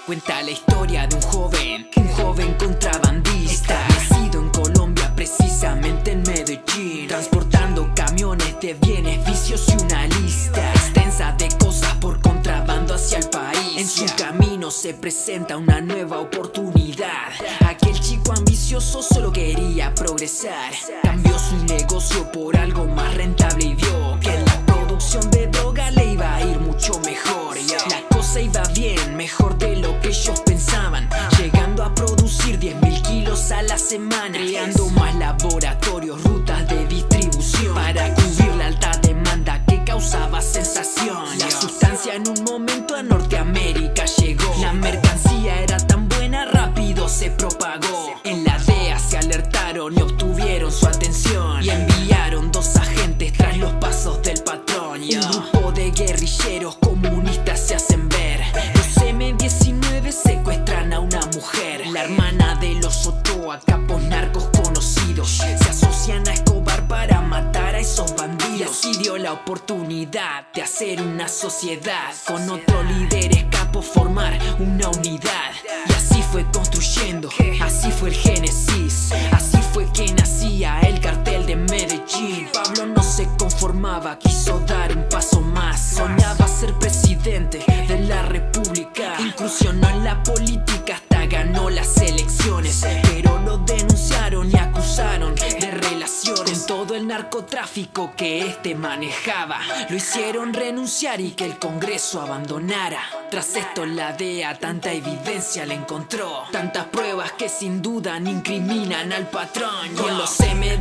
Cuenta la historia de un joven contrabandista, establecido en Colombia, precisamente en Medellín, transportando camiones de bienes, vicios y una lista extensa de cosas por contrabando hacia el país. En su camino se presenta una nueva oportunidad. Aquel chico ambicioso solo quería progresar, cambió su negocio por algo más rentable y vio que en la producción de droga le iba a ir mucho mejor. La cosa iba bien, mejor de lo que ellos pensaban, llegando a producir 10.000 kilos a la semana, creando más laboratorios, rutas de distribución para cubrir la alta demanda que causaba sensación. La sustancia en un momento a Norteamérica llegó, la mercancía era tan buena, rápido se propagó. En la DEA se alertaron y obtuvieron su atención, y enviaron 2 agentes tras los pasos del patrón. Un grupo de guerrilleros comunistas se hacen ver. Los M-19 secuestran a una mujer, la hermana de los Ochoa, capos narcos conocidos. Se asocian a Escobar para matar a esos bandidos. Y así dio la oportunidad de hacer una sociedad, con otros líderes capos formar una unidad. Y así fue construyendo, así fue el génesis, así fue que nacía el cartel de Medellín. Pablo no se conformaba, quiso dar un paso más, soñaba ser presidente de la república. Incursionó en la política hasta ganó las elecciones, pero lo denunciaron y acusaron de relaciones con todo el narcotráfico que este manejaba. Lo hicieron renunciar y que el Congreso abandonara. Tras esto la DEA tanta evidencia le encontró, tantas pruebas que sin duda incriminan al patrón. Con los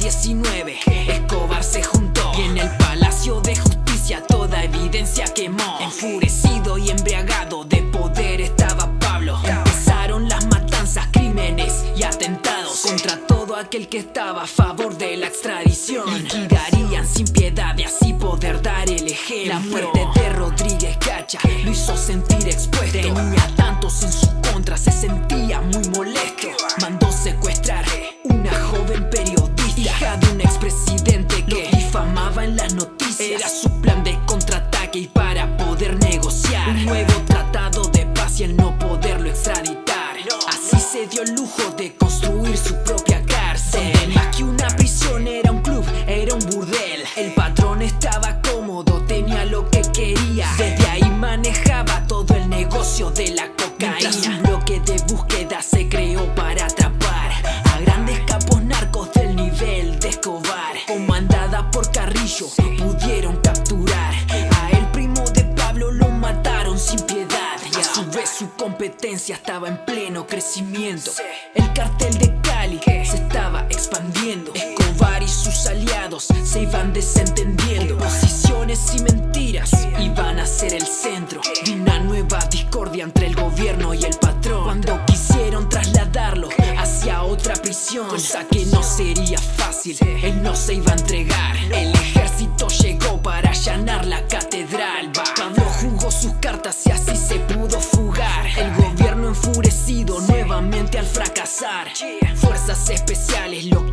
M-19 Escobar se juntó, y en el Palacio de Justicia toda evidencia quemó. Enfurecido y embriagado de poder estaba Pablo. Empezaron las matanzas, crímenes y atentados contra todo aquel que estaba a favor de la extradición. Liquidarían sin piedad y así poder dar el ejemplo. La muerte de Rodríguez Cacha lo hizo sentir expuesto. Tenía tantos en su contra, se sentía muy molesto. Mandó secuestrar una joven periodista, hija de un expresidente que difamaba en las noticias. Era su plan de contraataque y para poder negociar un nuevo tratado de paz y el no poderlo extraditar. Así se dio el lujo de construir su propia cárcel, donde más que una prisión era un club, era un burdel. El patrón estaba cómodo, tenía lo que quería, desde ahí manejaba todo el negocio de la cocaína. Mientras un bloque de búsqueda se creó para atrapar a grandes capos narcos del nivel de Escobar. Comandada por Carrillo pudieron capturar a el primo de Pablo, lo mataron sin piedad. Y a su vez su competencia estaba en pleno crecimiento. El cartel de Cali se estaba expandiendo. Escobar y sus aliados se iban desentendiendo. Oposiciones y mentiras iban a ser el centro de una nueva discordia entre el gobierno y el patrón. Cuando quisieron trasladarlo hacia otra prisión, cosa que no sería fácil, él no se iba a entregar. El ejército llegó para allanar la catedral. Pablo jugó sus cartas y así se pudo fugar. El gobierno enfurecido nuevamente al fracasar, fuerzas especiales lo